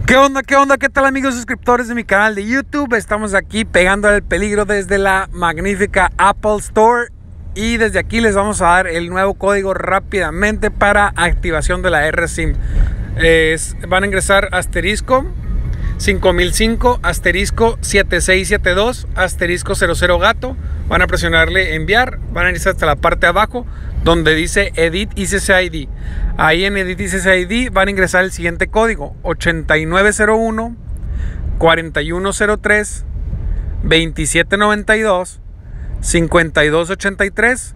¿Qué onda? ¿Qué onda? ¿Qué tal, amigos suscriptores de mi canal de YouTube? Estamos aquí pegando al peligro desde la magnífica Apple Store. Y desde aquí les vamos a dar el nuevo código rápidamente para activación de la RSIM. Van a ingresar asterisco 5005, asterisco 7672, asterisco 00 gato. Van a presionarle enviar, van a irse hasta la parte de abajo donde dice Edit ICC-ID. Ahí en Edit ICC-ID van a ingresar el siguiente código: 8901 4103 2792 5283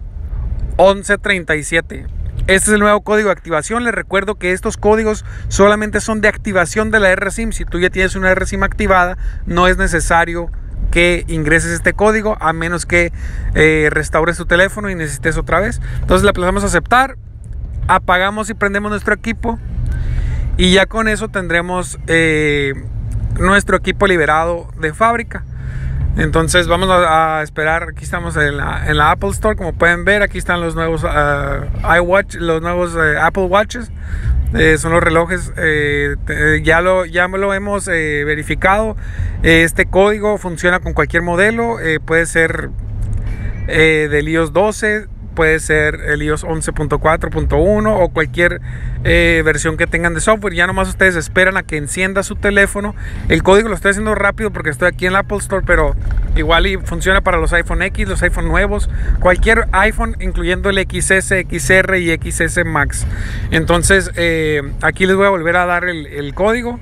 1137. Este es el nuevo código de activación. Les recuerdo que estos códigos solamente son de activación de la RSIM. Si tú ya tienes una RSIM activada, no es necesario que ingreses este código, a menos que restaures tu teléfono y necesites otra vez. Entonces le aplazamos a aceptar, apagamos y prendemos nuestro equipo, y ya con eso tendremos nuestro equipo liberado de fábrica. Entonces vamos a esperar. Aquí estamos en la Apple Store. Como pueden ver, aquí están los nuevos iWatch, los nuevos Apple Watches. Son los relojes. Ya lo hemos verificado. Este código funciona con cualquier modelo. Puede ser del iOS 12, puede ser el iOS 11.4.1 o cualquier versión que tengan de software. Ya nomás ustedes esperan a que encienda su teléfono. El código lo estoy haciendo rápido porque estoy aquí en la Apple Store, pero igual y funciona para los iPhone X, los iPhone nuevos, cualquier iPhone, incluyendo el XS, XR y XS Max. Entonces aquí les voy a volver a dar el código.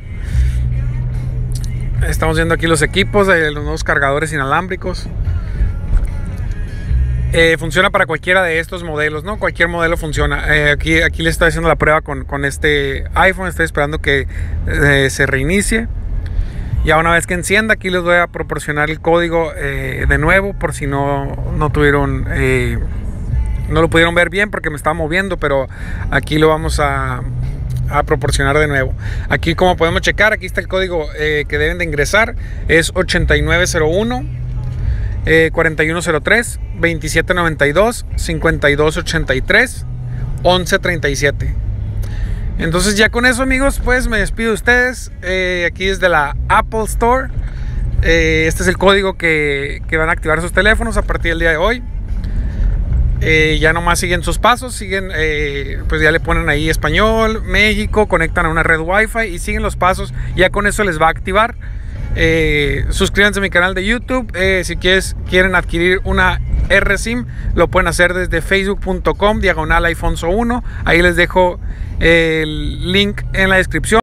Estamos viendo aquí los equipos, los nuevos cargadores inalámbricos. Funciona para cualquiera de estos modelos, ¿no? Cualquier modelo funciona. Aquí les estoy haciendo la prueba con este iPhone. Estoy esperando que se reinicie. Ya una vez que encienda, aquí les voy a proporcionar el código de nuevo, por si no lo pudieron ver bien porque me estaba moviendo, pero aquí lo vamos a proporcionar de nuevo. Aquí, como podemos checar, aquí está el código que deben de ingresar. Es 8901 4103 2792 5283 1137. Entonces ya con eso, amigos, pues me despido de ustedes aquí desde la Apple Store. Este es el código que van a activar sus teléfonos a partir del día de hoy. Ya nomás siguen sus pasos, pues ya le ponen ahí español, México, conectan a una red Wi-Fi y siguen los pasos. Ya con eso les va a activar. Suscríbanse a mi canal de YouTube. Si quieren adquirir una RSIM, lo pueden hacer desde facebook.com/iPhonso1. Ahí les dejo el link en la descripción.